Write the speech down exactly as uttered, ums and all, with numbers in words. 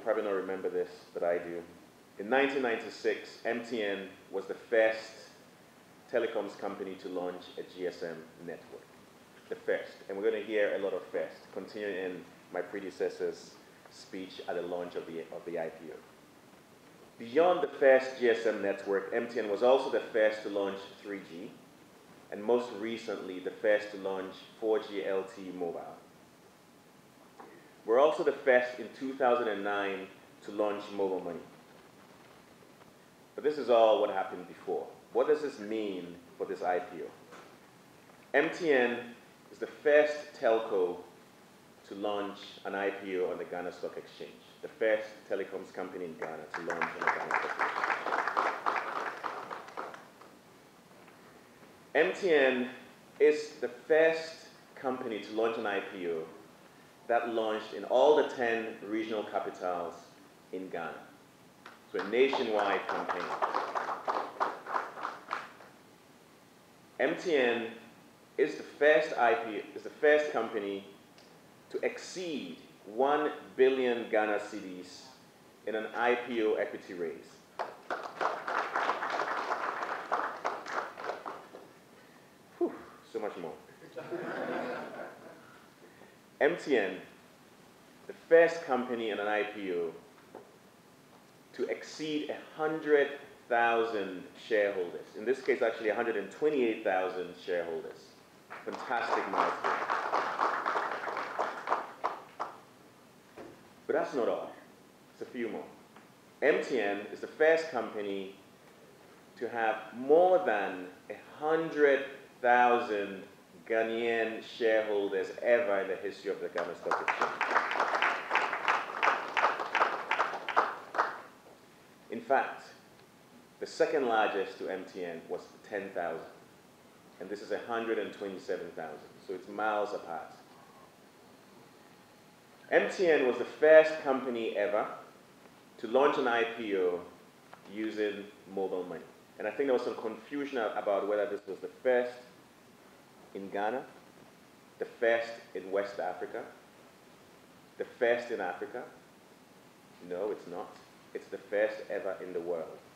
probably not remember this, but I do. In nineteen ninety-six, M T N was the first telecoms company to launch a G S M network. The first. And we're going to hear a lot of first, continuing in my predecessor's speech at the launch of the, of the I P O. Beyond the first G S M network, M T N was also the first to launch three G, and most recently, the first to launch four G L T E mobile. We're also the first in two thousand nine to launch mobile money. But this is all what happened before. What does this mean for this I P O? M T N is the first telco to launch an I P O on the Ghana Stock Exchange, the first telecoms company in Ghana to launch on the Ghana Stock Exchange. M T N is the first company to launch an I P O that launched in all the ten regional capitals in Ghana. So a nationwide campaign. M T N is the first I P O, is the first company to exceed one billion Ghana cedis in an I P O equity raise. Whew, so much more. M T N, the first company in an I P O to exceed one hundred thousand shareholders. In this case, actually one hundred twenty-eight thousand shareholders. Fantastic milestone. But that's not all. It's a few more. M T N is the first company to have more than one hundred thousand Ghanaian shareholders ever in the history of the Ghana Stock Exchange. In fact, the second largest to M T N was ten thousand, and this is one hundred twenty-seven thousand, so it's miles apart. M T N was the first company ever to launch an I P O using mobile money. And I think there was some confusion about whether this was the first in Ghana, the first in West Africa, the first in Africa. No, it's not. It's the first ever in the world.